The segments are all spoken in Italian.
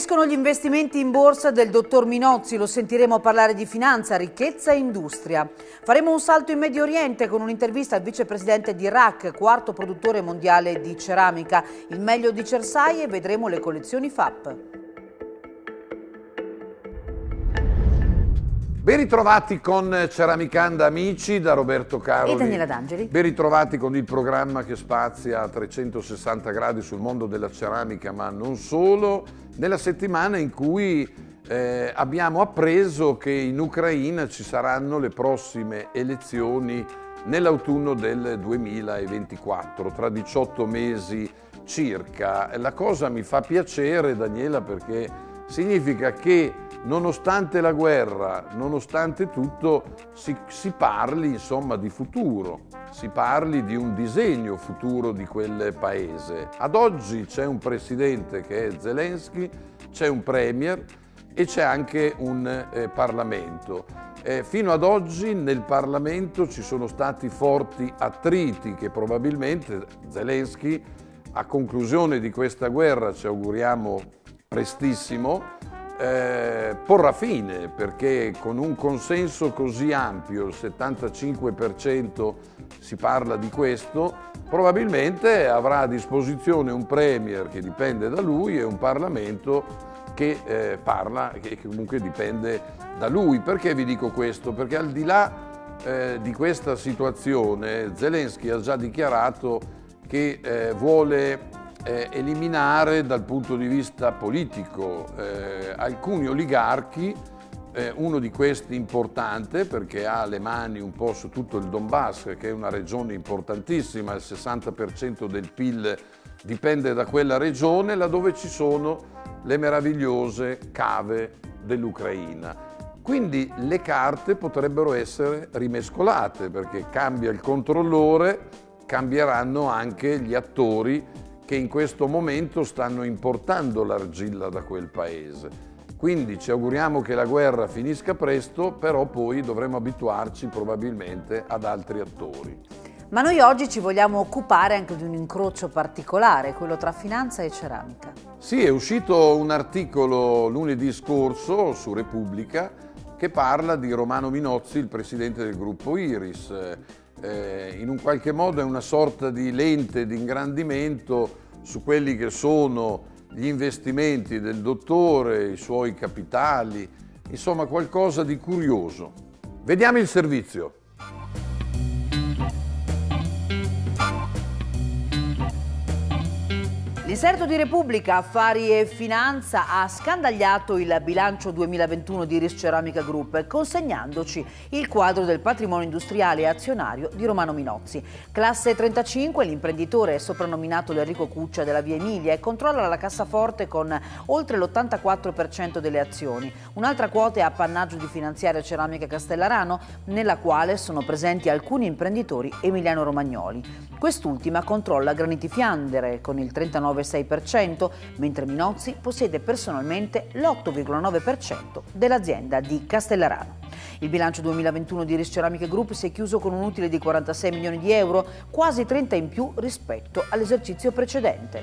Fioriscono gli investimenti in borsa del dottor Minozzi, lo sentiremo parlare di finanza, ricchezza e industria. Faremo un salto in Medio Oriente con un'intervista al vicepresidente di Iraq, quarto produttore mondiale di ceramica. Il meglio di Cersaie e vedremo le collezioni FAP. Ben ritrovati con Ceramicanda amici, da Roberto Caroli e Daniela D'Angeli. Ben ritrovati con il programma che spazia a 360 gradi sul mondo della ceramica, ma non solo, nella settimana in cui abbiamo appreso che in Ucraina ci saranno le prossime elezioni nell'autunno del 2024, tra 18 mesi circa. La cosa mi fa piacere, Daniela, perché significa che nonostante la guerra, nonostante tutto, si parli insomma di futuro, si parli di un disegno futuro di quel paese. Ad oggi c'è un presidente che è Zelensky, c'è un premier e c'è anche un Parlamento. Fino ad oggi nel Parlamento ci sono stati forti attriti che probabilmente Zelensky, a conclusione di questa guerra, ci auguriamo prestissimo, porrà fine, perché con un consenso così ampio, il 75% si parla di questo, probabilmente avrà a disposizione un premier che dipende da lui e un Parlamento che comunque dipende da lui. Perché vi dico questo? Perché al di là di questa situazione Zelensky ha già dichiarato che vuole eliminare dal punto di vista politico alcuni oligarchi, uno di questi importante perché ha le mani un po' su tutto il Donbass, che è una regione importantissima, il 60% del PIL dipende da quella regione, laddove ci sono le meravigliose cave dell'Ucraina. Quindi le carte potrebbero essere rimescolate, perché cambia il controllore, cambieranno anche gli attori che in questo momento stanno importando l'argilla da quel paese. Quindi ci auguriamo che la guerra finisca presto, però poi dovremo abituarci probabilmente ad altri attori. Ma noi oggi ci vogliamo occupare anche di un incrocio particolare, quello tra finanza e ceramica. Sì, è uscito un articolo lunedì scorso su Repubblica che parla di Romano Minozzi, il presidente del gruppo Iris. In un qualche modo è una sorta di lente di ingrandimento su quelli che sono gli investimenti del dottore, i suoi capitali, insomma qualcosa di curioso. Vediamo il servizio. L'inserto di Repubblica, Affari e Finanza ha scandagliato il bilancio 2021 di Iris Ceramica Group, consegnandoci il quadro del patrimonio industriale e azionario di Romano Minozzi. Classe 35, l'imprenditore è soprannominato l'Enrico Cuccia della Via Emilia e controlla la cassaforte con oltre l'84% delle azioni. Un'altra quota è appannaggio di Finanziaria Ceramica Castellarano, nella quale sono presenti alcuni imprenditori emiliano-romagnoli. Quest'ultima controlla Graniti Fiandre con il 39,6%, mentre Minozzi possiede personalmente l'8,9% dell'azienda di Castellarano. Il bilancio 2021 di Iris Ceramica Group si è chiuso con un utile di 46 milioni di euro, quasi 30 in più rispetto all'esercizio precedente.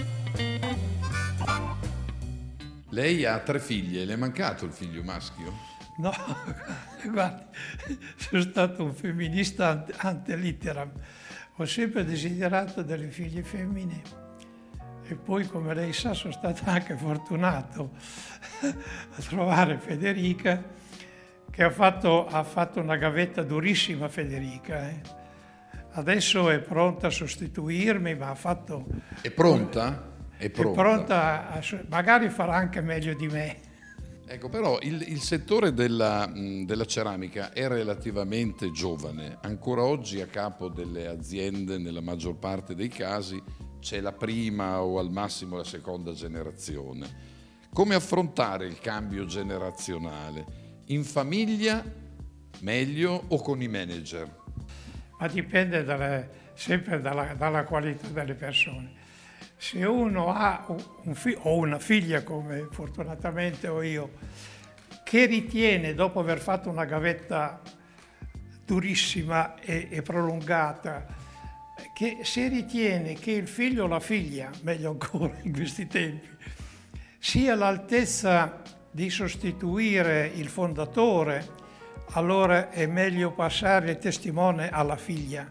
Lei ha 3 figlie, le è mancato il figlio maschio? No, guardi, sono stato un femminista ante litteram. Ho sempre desiderato delle figlie femmine e poi, come lei sa, sono stato anche fortunato a trovare Federica, che ha fatto una gavetta durissima, Federica. Adesso è pronta a sostituirmi, ma ha fatto... È pronta? È pronta, magari farà anche meglio di me. Ecco, però il settore della ceramica è relativamente giovane. Ancora oggi a capo delle aziende, nella maggior parte dei casi, c'è la prima o al massimo la seconda generazione. Come affrontare il cambio generazionale? In famiglia meglio o con i manager? Ma dipende sempre dalla qualità delle persone. Se uno ha o una figlia, come fortunatamente ho io, che ritiene, dopo aver fatto una gavetta durissima e prolungata, che se ritiene che il figlio o la figlia, meglio ancora in questi tempi, sia l'altezza di sostituire il fondatore, allora è meglio passare il testimone alla figlia.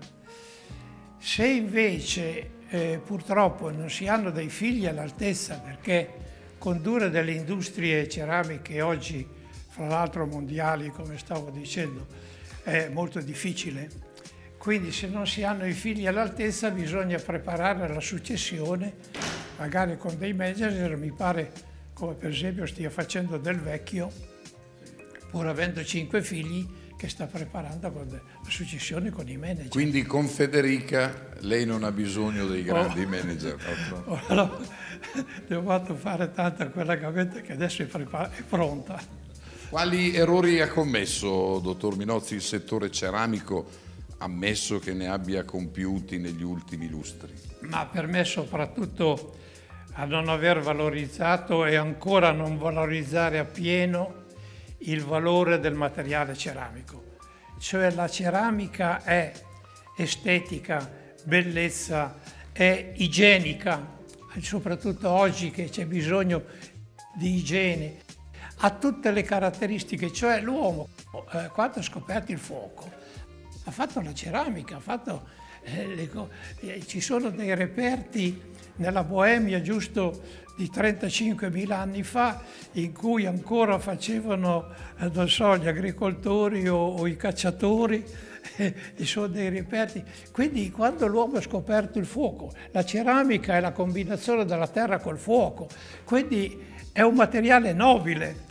Se invece purtroppo non si hanno dei figli all'altezza, perché condurre delle industrie ceramiche oggi, fra l'altro mondiali, come stavo dicendo, è molto difficile. Quindi se non si hanno i figli all'altezza bisogna preparare la successione, magari con dei manager, mi pare, come per esempio stia facendo Del Vecchio, pur avendo 5 figli, che sta preparando la successione con i manager. Quindi con Federica lei non ha bisogno dei grandi manager. Allora, devo fatto fare tanta quella gavetta che adesso è pronta. Quali errori ha commesso, dottor Minozzi, il settore ceramico, ammesso che ne abbia compiuti negli ultimi lustri? Ma per me soprattutto a non aver valorizzato e ancora non valorizzare appieno il valore del materiale ceramico. Cioè la ceramica è estetica, bellezza, è igienica, soprattutto oggi che c'è bisogno di igiene. Ha tutte le caratteristiche, cioè l'uomo quando ha scoperto il fuoco ha fatto la ceramica, ha fatto, ci sono dei reperti nella Boemia giusto di 35.000 anni fa in cui ancora facevano, non so, gli agricoltori o i cacciatori, ci sono dei reperti. Quindi quando l'uomo ha scoperto il fuoco, la ceramica è la combinazione della terra col fuoco, quindi è un materiale nobile.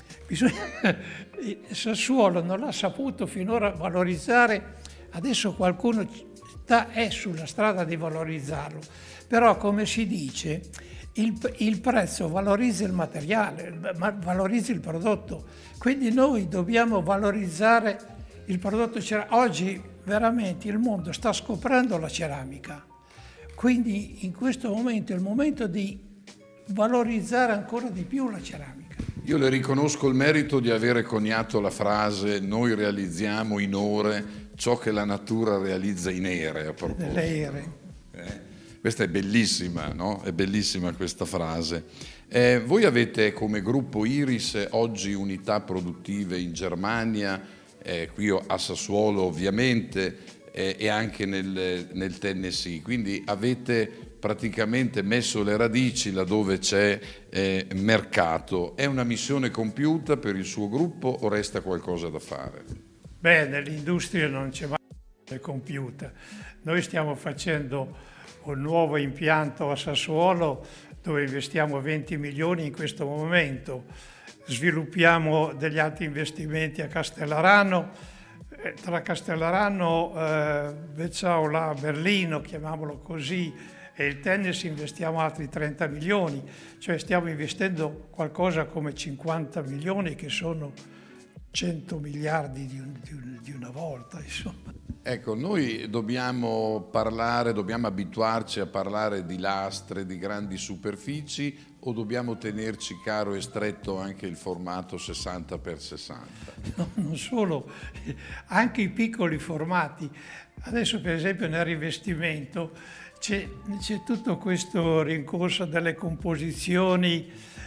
Il Sassuolo non l'ha saputo finora valorizzare, adesso qualcuno è sulla strada di valorizzarlo, però come si dice il prezzo valorizza il materiale, valorizza il prodotto, quindi noi dobbiamo valorizzare il prodotto ceramico. Oggi veramente il mondo sta scoprendo la ceramica, quindi in questo momento è il momento di valorizzare ancora di più la ceramica. Io le riconosco il merito di avere coniato la frase "noi realizziamo in ore ciò che la natura realizza in ere", a proposito. Nelle ere. Questa è bellissima, no? È bellissima questa frase. Voi avete come gruppo Iris oggi unità produttive in Germania, qui a Sassuolo ovviamente, e anche nel Tennessee, quindi avete praticamente messo le radici laddove c'è mercato. È una missione compiuta per il suo gruppo o resta qualcosa da fare? Beh, nell'industria non c'è mai compiuta. Noi stiamo facendo un nuovo impianto a Sassuolo dove investiamo 20 milioni in questo momento. Sviluppiamo degli altri investimenti a Castellarano, tra Castellarano, Vezaula, Berlino, chiamiamolo così, e il tennis investiamo altri 30 milioni, cioè stiamo investendo qualcosa come 50 milioni che sono 100 miliardi di una volta, insomma. Ecco, noi dobbiamo parlare, dobbiamo abituarci a parlare di lastre, di grandi superfici, o dobbiamo tenerci caro e stretto anche il formato 60x60? No, non solo, anche i piccoli formati. Adesso per esempio nel rivestimento c'è tutto questo rincorso delle composizioni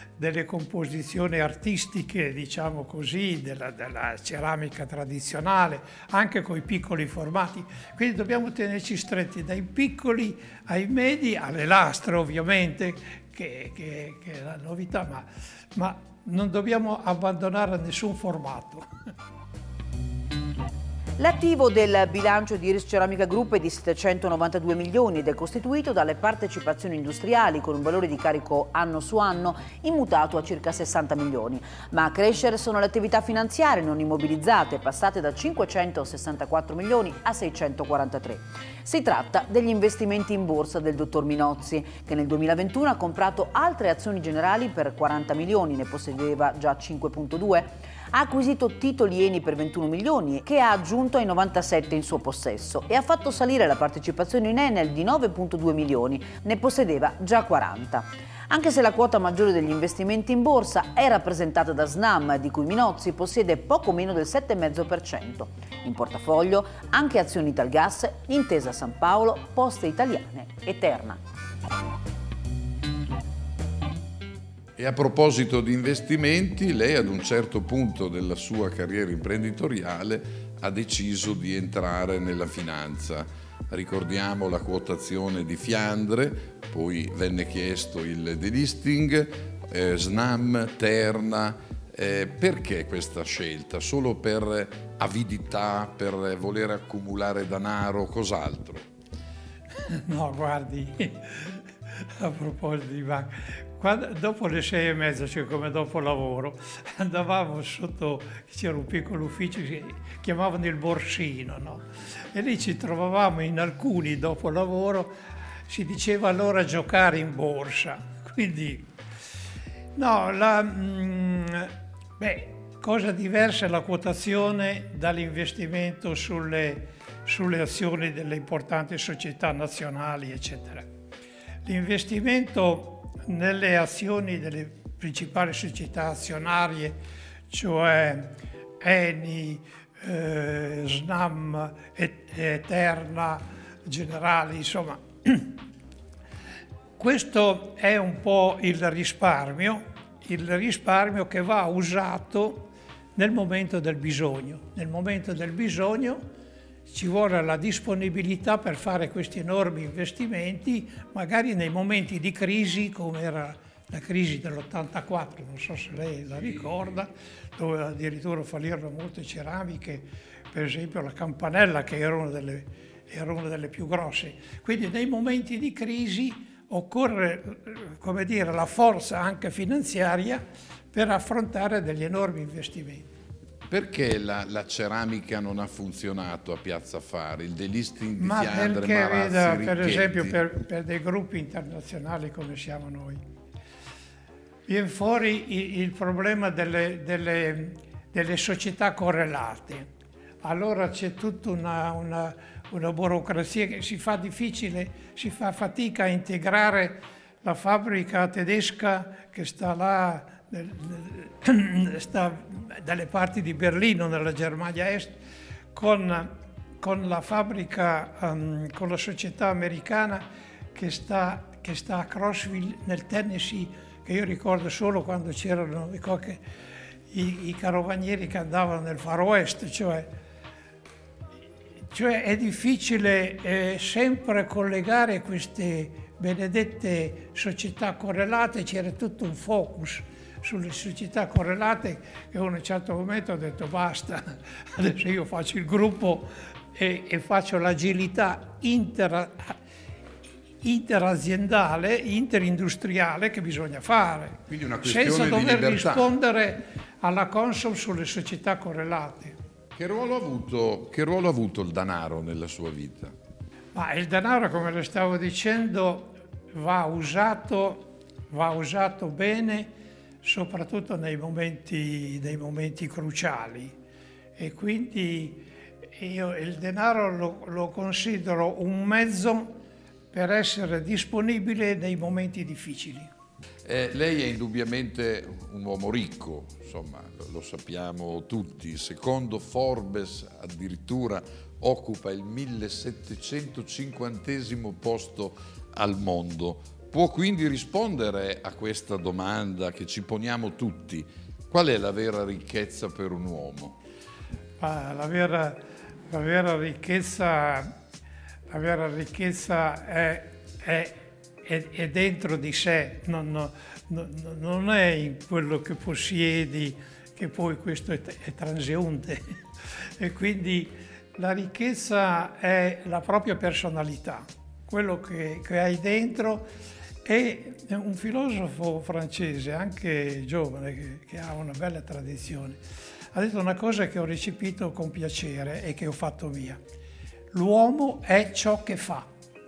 artistiche, diciamo così, della ceramica tradizionale, anche con i piccoli formati. Quindi dobbiamo tenerci stretti dai piccoli ai medi, alle lastre ovviamente, che è la novità, ma non dobbiamo abbandonare nessun formato. L'attivo del bilancio di Iris Ceramica Group è di 792 milioni ed è costituito dalle partecipazioni industriali con un valore di carico anno su anno immutato a circa 60 milioni. Ma a crescere sono le attività finanziarie non immobilizzate, passate da 564 milioni a 643. Si tratta degli investimenti in borsa del dottor Minozzi, che nel 2021 ha comprato altre azioni generali per 40 milioni, ne possedeva già 5,2. Ha acquisito titoli Eni per 21 milioni che ha aggiunto ai 97 in suo possesso e ha fatto salire la partecipazione in Enel di 9,2 milioni, ne possedeva già 40. Anche se la quota maggiore degli investimenti in borsa è rappresentata da Snam, di cui Minozzi possiede poco meno del 7,5%. In portafoglio anche azioni Italgas, Intesa San Paolo, Poste Italiane e Terna. E E a proposito di investimenti, lei ad un certo punto della sua carriera imprenditoriale ha deciso di entrare nella finanza. Ricordiamo la quotazione di Fiandre, poi venne chiesto il delisting, Snam, Terna. Perché questa scelta? Solo per avidità, per voler accumulare denaro, cos'altro? No, guardi, a proposito di banca, dopo le 6:30, cioè come dopo lavoro, andavamo sotto, c'era un piccolo ufficio che chiamavano il borsino, no? E lì ci trovavamo in alcuni dopo lavoro, si diceva allora giocare in borsa. Quindi, no, cosa diversa è la quotazione dall'investimento sulle azioni delle importanti società nazionali, eccetera. L'investimento nelle azioni delle principali società azionarie, cioè Eni, Snam, Terna, Generali, insomma, questo è un po' il risparmio che va usato nel momento del bisogno. Nel momento del bisogno ci vuole la disponibilità per fare questi enormi investimenti, magari nei momenti di crisi, come era la crisi dell'84, non so se lei la ricorda, dove addirittura fallirono molte ceramiche, per esempio la Campanella, che era una delle più grosse. Quindi nei momenti di crisi occorre, come dire, la forza anche finanziaria per affrontare degli enormi investimenti. Perché la ceramica non ha funzionato a Piazza Affari? Il delisting di Fiandre, perché, Marazzi, veda, Richetti? per esempio, per dei gruppi internazionali come siamo noi, viene fuori il problema delle società correlate. Allora c'è tutta una burocrazia che si fa difficile, si fa fatica a integrare la fabbrica tedesca che sta là, sta dalle parti di Berlino, nella Germania Est, con la fabbrica, con la società americana che sta a Crossville, nel Tennessee, che io ricordo solo quando c'erano i carovanieri che andavano nel Far West, cioè è difficile sempre collegare queste benedette società correlate. C'era tutto un focus sulle società correlate che a un certo momento ho detto basta, adesso io faccio il gruppo e faccio l'agilità interaziendale, interindustriale che bisogna fare, quindi una questione senza dover di libertà. rispondere alla Consob sulle società correlate. Che ruolo ha avuto il denaro nella sua vita? Ma il denaro, come le stavo dicendo, va usato bene, soprattutto nei momenti cruciali. E quindi io il denaro lo considero un mezzo per essere disponibile nei momenti difficili. Lei è indubbiamente un uomo ricco, insomma, lo sappiamo tutti. Secondo Forbes addirittura occupa il 1750° posto al mondo. Può quindi rispondere a questa domanda che ci poniamo tutti: qual è la vera ricchezza per un uomo? La vera ricchezza è dentro di sé, non è in quello che possiedi, che poi questo è transeunte. E quindi la ricchezza è la propria personalità, quello che hai dentro. E un filosofo francese, anche giovane, che ha una bella tradizione, ha detto una cosa che ho recepito con piacere e che ho fatto mia: l'uomo è ciò che fa.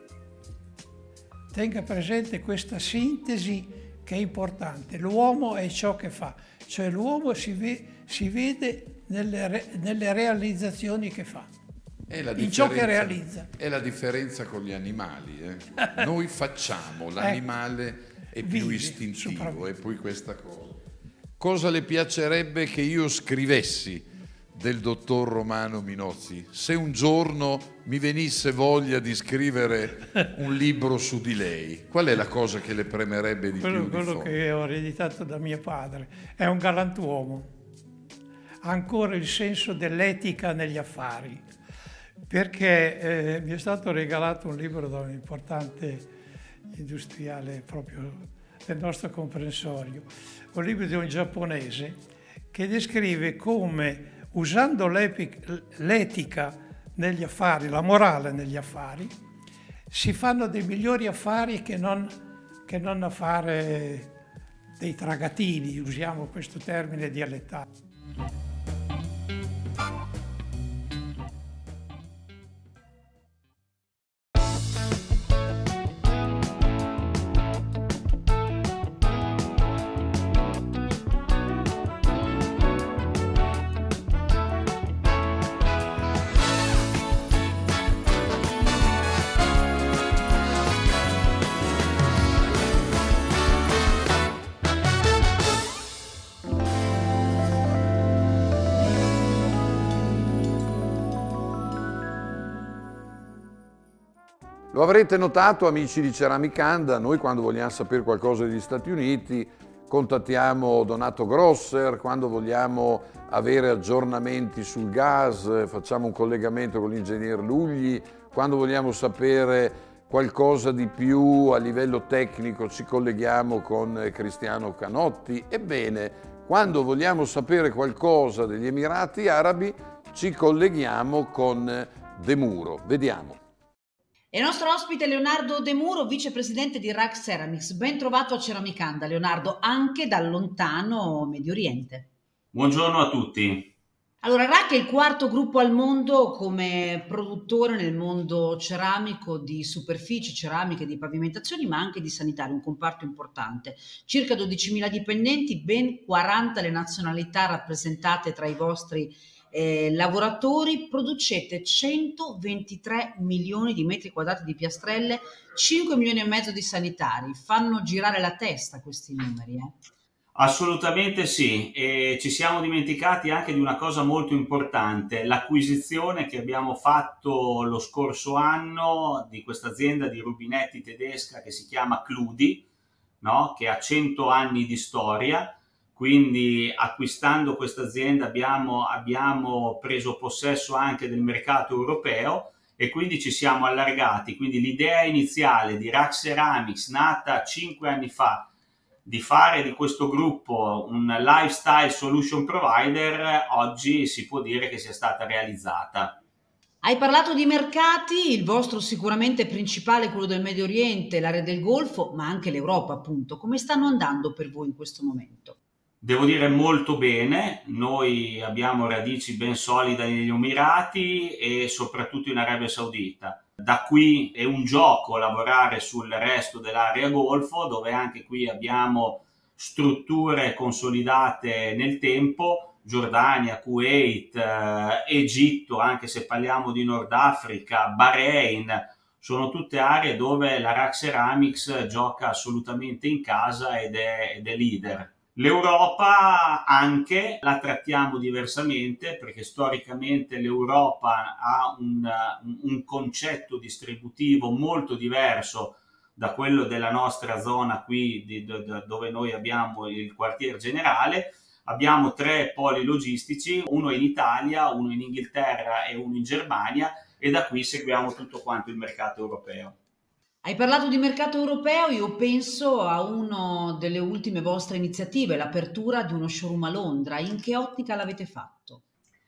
Tenga presente questa sintesi che è importante. L'uomo è ciò che fa, cioè l'uomo si vede nelle realizzazioni che fa, in ciò che realizza. È la differenza con gli animali. Noi facciamo, l'animale è più istintivo, e poi questa cosa. Cosa le piacerebbe che io scrivessi del dottor Romano Minozzi? Se un giorno mi venisse voglia di scrivere un libro su di lei, qual è la cosa che le premerebbe di più di Quello fondo? che ho ereditato da mio padre. È un galantuomo. Ha ancora il senso dell'etica negli affari, perché mi è stato regalato un libro da un importante industriale proprio del nostro comprensorio, un libro di un giapponese che descrive come, usando l'etica negli affari, la morale negli affari, si fanno dei migliori affari che non a fare dei tragatini, usiamo questo termine dialettale. Lo avrete notato, amici di Ceramicanda, noi quando vogliamo sapere qualcosa degli Stati Uniti contattiamo Donato Grosser, quando vogliamo avere aggiornamenti sul gas facciamo un collegamento con l'ingegner Lugli, quando vogliamo sapere qualcosa di più a livello tecnico ci colleghiamo con Cristiano Canotti. Ebbene, quando vogliamo sapere qualcosa degli Emirati Arabi ci colleghiamo con De Muro. Vediamo. E il nostro ospite Leonardo De Muro, vicepresidente di RAK Ceramics. Ben trovato a Ceramicanda, Leonardo, anche dal lontano Medio Oriente. Buongiorno a tutti. Allora, RAK è il quarto gruppo al mondo come produttore nel mondo ceramico di superfici, ceramiche, di pavimentazioni, ma anche di sanitario, un comparto importante. Circa 12.000 dipendenti, ben 40 le nazionalità rappresentate tra i vostri lavoratori. Producete 123 milioni di metri quadrati di piastrelle, 5 milioni e mezzo di sanitari. Fanno girare la testa questi numeri, Assolutamente sì, e ci siamo dimenticati anche di una cosa molto importante, l'acquisizione che abbiamo fatto lo scorso anno di questa azienda di rubinetti tedesca che si chiama Cludi, no? Che ha 100 anni di storia. Quindi acquistando questa azienda abbiamo preso possesso anche del mercato europeo e quindi ci siamo allargati. Quindi l'idea iniziale di RAK Ceramics, nata 5 anni fa, di fare di questo gruppo un lifestyle solution provider, oggi si può dire che sia stata realizzata. Hai parlato di mercati, il vostro sicuramente principale è quello del Medio Oriente, l'area del Golfo, ma anche l'Europa appunto. Come stanno andando per voi in questo momento? Devo dire molto bene, noi abbiamo radici ben solide negli Emirati e soprattutto in Arabia Saudita. Da qui è un gioco lavorare sul resto dell'area Golfo, dove anche qui abbiamo strutture consolidate nel tempo, Giordania, Kuwait, Egitto, anche se parliamo di Nord Africa, Bahrain, sono tutte aree dove la RAK Ceramics gioca assolutamente in casa ed è leader. L'Europa anche la trattiamo diversamente perché storicamente l'Europa ha un concetto distributivo molto diverso da quello della nostra zona qui dove noi abbiamo il quartier generale. Abbiamo 3 poli logistici, uno in Italia, uno in Inghilterra e uno in Germania, e da qui seguiamo tutto quanto il mercato europeo. Hai parlato di mercato europeo, io penso a una delle ultime vostre iniziative, l'apertura di uno showroom a Londra. In che ottica l'avete fatto?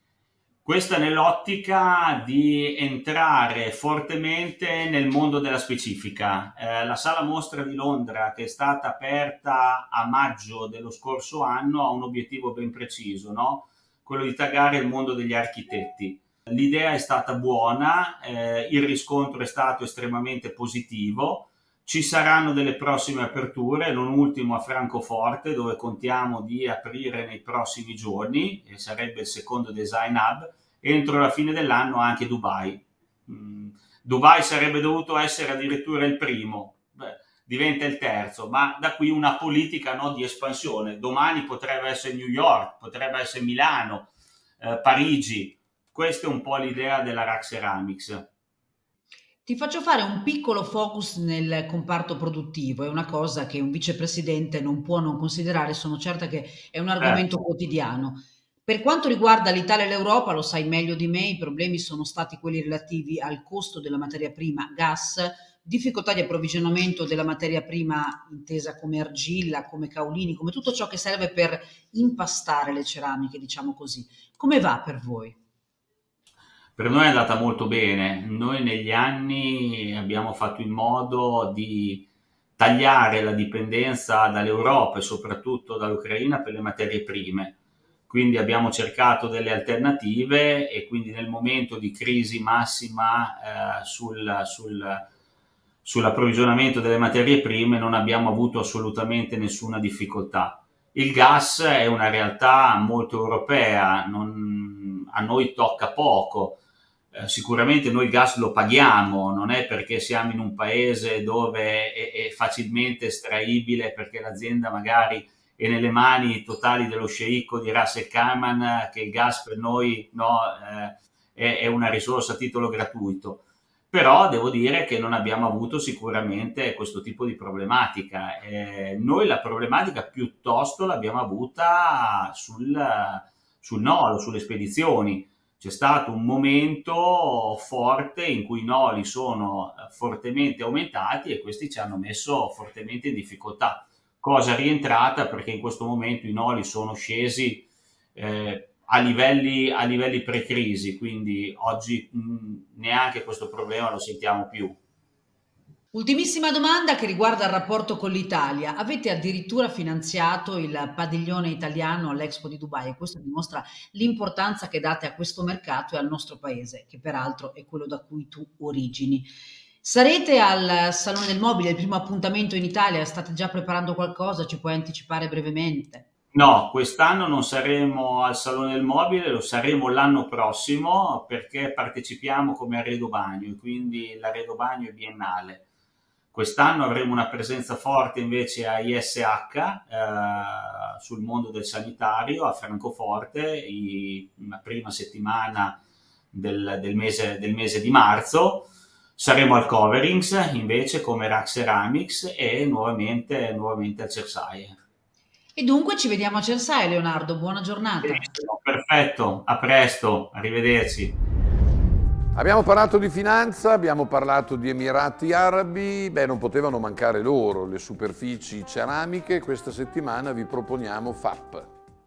Questa nell'ottica di entrare fortemente nel mondo della specifica. La sala mostra di Londra, che è stata aperta a maggio dello scorso anno, ha un obiettivo ben preciso, no? Quello di taggare il mondo degli architetti. L'idea è stata buona, il riscontro è stato estremamente positivo, ci saranno delle prossime aperture, non ultimo a Francoforte dove contiamo di aprire nei prossimi giorni, e sarebbe il secondo design hub, e entro la fine dell'anno anche Dubai. Dubai sarebbe dovuto essere addirittura il primo, diventa il terzo, ma da qui una politica, no, di espansione. Domani potrebbe essere New York, potrebbe essere Milano. Parigi. Questa è un po' l'idea della Rack Ceramics. Ti faccio fare un piccolo focus nel comparto produttivo, è una cosa che un vicepresidente non può non considerare, sono certa che è un argomento quotidiano. Per quanto riguarda l'Italia e l'Europa, lo sai meglio di me, i problemi sono stati quelli relativi al costo della materia prima, gas, difficoltà di approvvigionamento della materia prima intesa come argilla, come caolini, come tutto ciò che serve per impastare le ceramiche, diciamo così. Come va per voi? Per noi è andata molto bene. Noi negli anni abbiamo fatto in modo di tagliare la dipendenza dall'Europa e soprattutto dall'Ucraina per le materie prime. Quindi abbiamo cercato delle alternative e quindi nel momento di crisi massima sull'approvvigionamento delle materie prime non abbiamo avuto assolutamente nessuna difficoltà. Il gas è una realtà molto europea, a noi tocca poco. Sicuramente noi il gas lo paghiamo, non è perché siamo in un paese dove è facilmente estraibile, perché l'azienda magari è nelle mani totali dello sceicco di Ras Al Khaimah, che il gas per noi è una risorsa a titolo gratuito. Però devo dire che non abbiamo avuto sicuramente questo tipo di problematica. Noi la problematica piuttosto l'abbiamo avuta sul nolo, sulle spedizioni. C'è stato un momento forte in cui i noli sono fortemente aumentati e questi ci hanno messo fortemente in difficoltà. Cosa rientrata perché in questo momento i noli sono scesi a livelli pre-crisi, quindi oggi neanche questo problema lo sentiamo più. Ultimissima domanda che riguarda il rapporto con l'Italia. Avete addirittura finanziato il padiglione italiano all'Expo di Dubai e questo dimostra l'importanza che date a questo mercato e al nostro paese, che peraltro è quello da cui tu origini. Sarete al Salone del Mobile, il primo appuntamento in Italia, state già preparando qualcosa? Ci puoi anticipare brevemente? No, quest'anno non saremo al Salone del Mobile, lo saremo l'anno prossimo perché partecipiamo come Arredo Bagno, quindi l'Arredo Bagno è biennale. Quest'anno avremo una presenza forte invece a ISH sul mondo del sanitario a Francoforte, la prima settimana del mese di marzo. Saremo al Coverings invece come Rack Ceramics e nuovamente al Cersaie. E dunque ci vediamo a Cersaie, Leonardo, buona giornata. Perfetto, a presto, arrivederci. Abbiamo parlato di finanza, abbiamo parlato di Emirati Arabi, non potevano mancare loro, le superfici ceramiche. Questa settimana vi proponiamo FAP.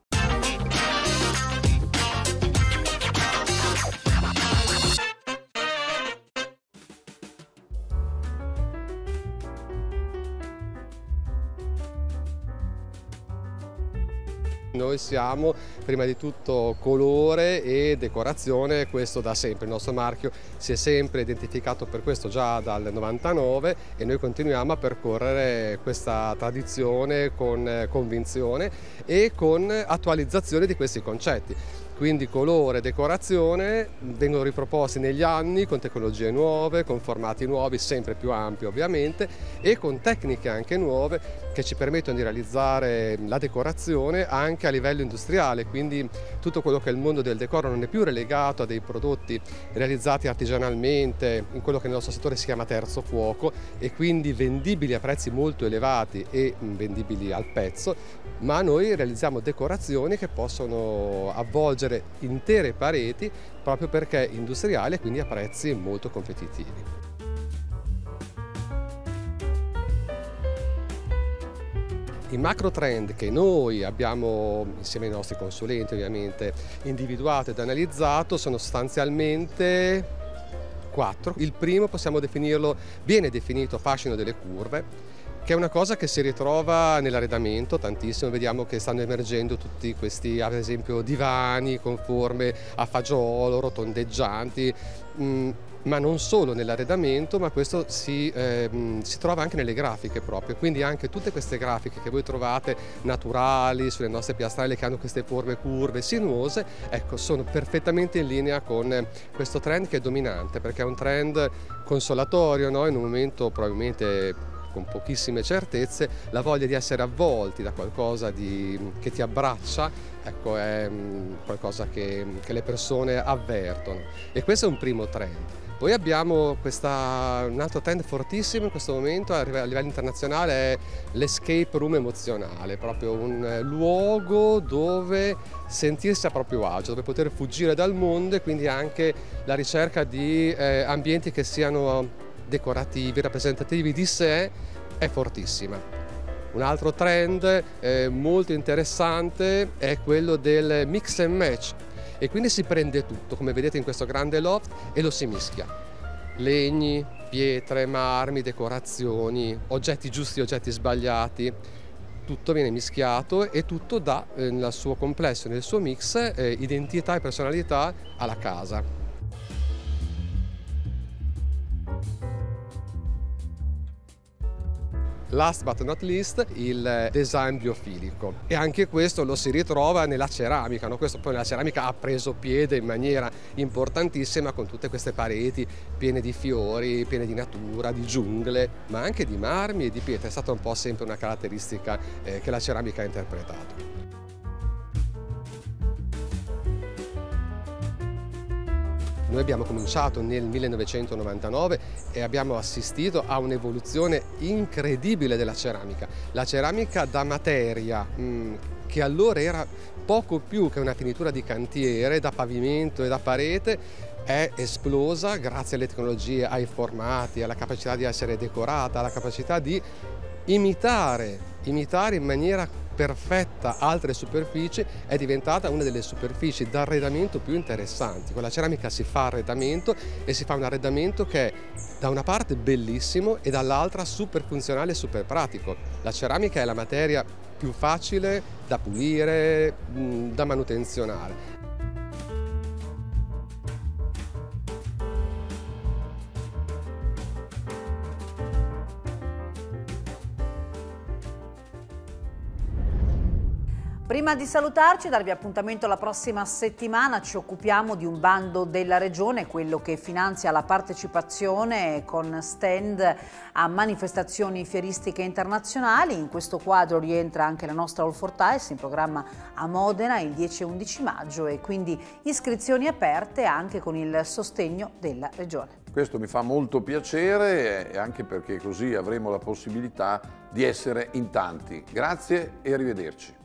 Noi siamo prima di tutto colore e decorazione, questo da sempre, il nostro marchio si è sempre identificato per questo già dal 99 e noi continuiamo a percorrere questa tradizione con convinzione e con attualizzazione di questi concetti. Quindi colore e decorazione vengono riproposti negli anni con tecnologie nuove, con formati nuovi, sempre più ampi ovviamente, e con tecniche anche nuove che ci permettono di realizzare la decorazione anche a livello industriale, quindi tutto quello che è il mondo del decoro non è più relegato a dei prodotti realizzati artigianalmente in quello che nel nostro settore si chiama terzo fuoco e quindi vendibili a prezzi molto elevati e vendibili al pezzo, ma noi realizziamo decorazioni che possono avvolgere intere pareti proprio perché industriali e quindi a prezzi molto competitivi. I macro trend che noi abbiamo, insieme ai nostri consulenti ovviamente, individuato ed analizzato sono sostanzialmente 4. Il primo possiamo definirlo, viene definito fascino delle curve, che è una cosa che si ritrova nell'arredamento tantissimo. Vediamo che stanno emergendo tutti questi, ad esempio, divani con forme a fagiolo, rotondeggianti, ma non solo nell'arredamento, ma questo si trova anche nelle grafiche proprio, quindi anche tutte queste grafiche che voi trovate naturali sulle nostre piastrelle che hanno queste forme curve, sinuose, ecco, sono perfettamente in linea con questo trend che è dominante, perché è un trend consolatorio, no? In un momento probabilmente con pochissime certezze, la voglia di essere avvolti da qualcosa che ti abbraccia, ecco, è qualcosa che le persone avvertono, e questo è un primo trend. Poi abbiamo un altro trend fortissimo in questo momento a livello internazionale, è l'escape room emozionale, proprio un luogo dove sentirsi a proprio agio, dove poter fuggire dal mondo, e quindi anche la ricerca di ambienti che siano decorativi, rappresentativi di sé, è fortissima. Un altro trend molto interessante è quello del mix and match, e quindi si prende tutto, come vedete in questo grande loft, e lo si mischia. Legni, pietre, marmi, decorazioni, oggetti giusti, oggetti sbagliati, tutto viene mischiato e tutto dà nel suo complesso, nel suo mix, identità e personalità alla casa. Last but not least, il design biofilico, e anche questo lo si ritrova nella ceramica, no? Questo poi nella ceramica ha preso piede in maniera importantissima, con tutte queste pareti piene di fiori, piene di natura, di giungle, ma anche di marmi e di pietre. È stata un po' sempre una caratteristica che la ceramica ha interpretato. Noi abbiamo cominciato nel 1999 e abbiamo assistito a un'evoluzione incredibile della ceramica. La ceramica da materia, che allora era poco più che una finitura di cantiere, da pavimento e da parete, è esplosa grazie alle tecnologie, ai formati, alla capacità di essere decorata, alla capacità di imitare in maniera perfetta altre superfici. È diventata una delle superfici d'arredamento più interessanti. Con la ceramica si fa arredamento, e si fa un arredamento che è da una parte bellissimo e dall'altra super funzionale e super pratico. La ceramica è la materia più facile da pulire, da manutenzionare. Prima di salutarci e darvi appuntamento la prossima settimana, ci occupiamo di un bando della Regione, quello che finanzia la partecipazione con stand a manifestazioni fieristiche internazionali. In questo quadro rientra anche la nostra All for Tiles, in programma a Modena il 10 e 11 maggio, e quindi iscrizioni aperte anche con il sostegno della Regione. Questo mi fa molto piacere, anche perché così avremo la possibilità di essere in tanti. Grazie e arrivederci.